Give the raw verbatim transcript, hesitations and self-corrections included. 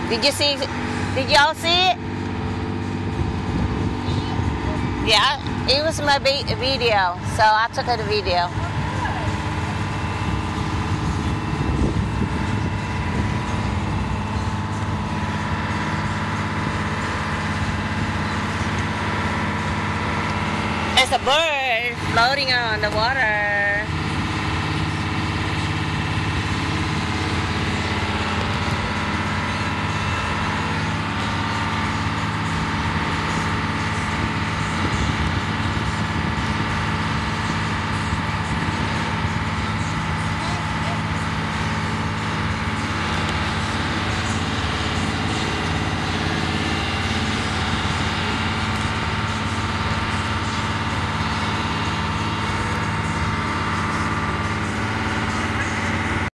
Did you see? Did y'all see it? Yeah, it was my video, so I took a video. There's a bird floating on the water.